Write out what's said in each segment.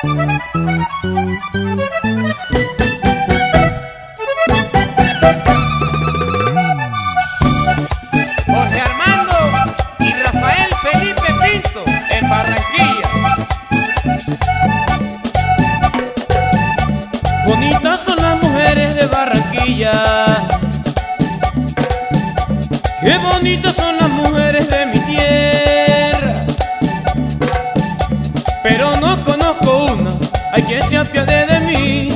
Jorge Armando y Rafael Felipe Pinto en Barranquilla. Bonitas son las mujeres de Barranquilla, qué bonitas son las mujeres de mi tierra, pero no conozco una, hay quien se apiade de mí.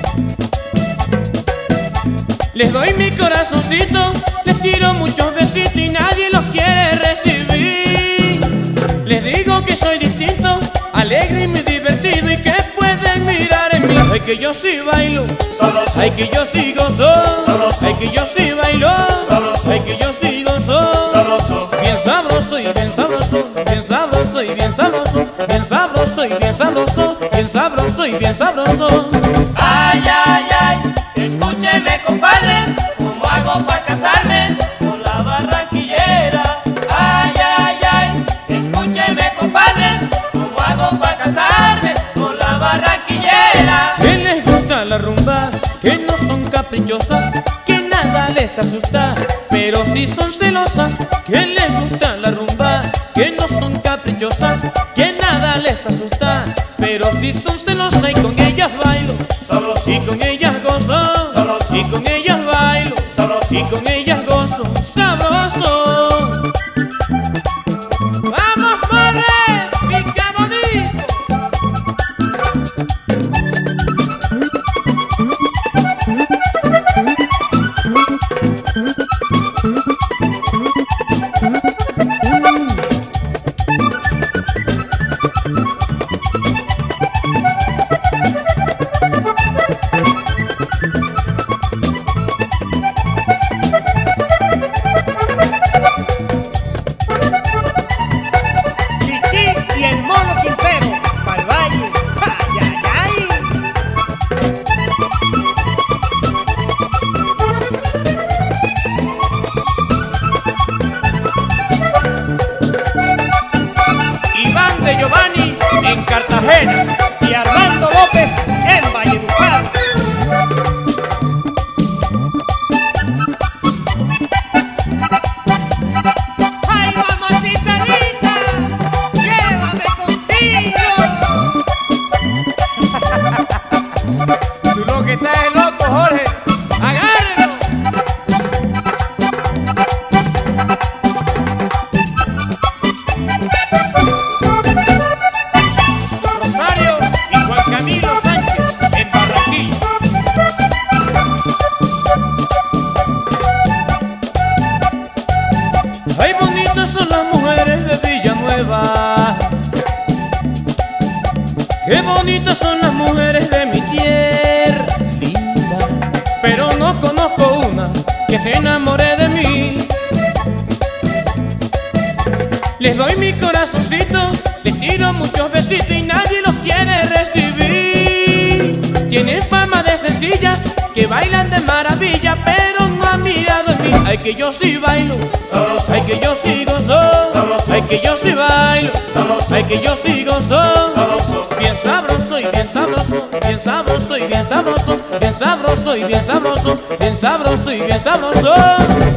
Les doy mi corazoncito, les tiro muchos besitos y nadie los quiere recibir. Les digo que soy distinto, alegre y muy divertido y que pueden mirar en mí. Ay, que yo sí bailo, ay, que yo sí gozo, ay, que yo sí bailo, ay, que yo sí gozo. Bien sabroso y bien sabroso, bien sabroso y bien sabroso, bien sabroso y bien sabroso, bien sabroso y bien sabroso. Ay, ay, ay, escúcheme compadre, ¿cómo hago para casarme con la barranquillera? Ay, ay, ay, escúcheme compadre, ¿cómo hago para casarme con la barranquillera? Que les gusta la rumba, que no son caprichosas, que nada les asusta, pero sí son celosas. Que les gusta la rumba, que no son caprichosas, que nada les asusta, pero sí son celosas. Y con ellas bailo, y con ellas gozo, y con ellas bailo, y con ellas gozo. Sabroso. ¡Vamos, morre! ¡Pica bonito! Y el mono Quintero, pa'l baile, ay, ay, ay. Iván de Giovanni en Cartagena Y Armando López en Valledupar. ¡Ay, mamacita linda! ¡Llévame contigo! Tú lo que estás es loco, Jorge. ¡Agárralo! Rosario y Juan Camilo Sánchez en Barranquilla. Ay, bonitas son las mujeres de Villanueva, qué bonitas son las mujeres de mi tierra linda, pero no conozco una que se enamore de mí. Les doy mi corazoncito, les tiro muchos besitos y nadie los quiere recibir. Tienen fama de sencillas, que bailan de maravilla, pero no han mirado en mí. Ay, que yo sí bailo, ay, que yo sí gozo, ay, que yo sí bailo, ay, que yo sí gozo. Bien sabroso y bien sabroso, bien sabroso y bien sabroso, bien sabroso y bien sabroso, bien sabroso y bien sabroso.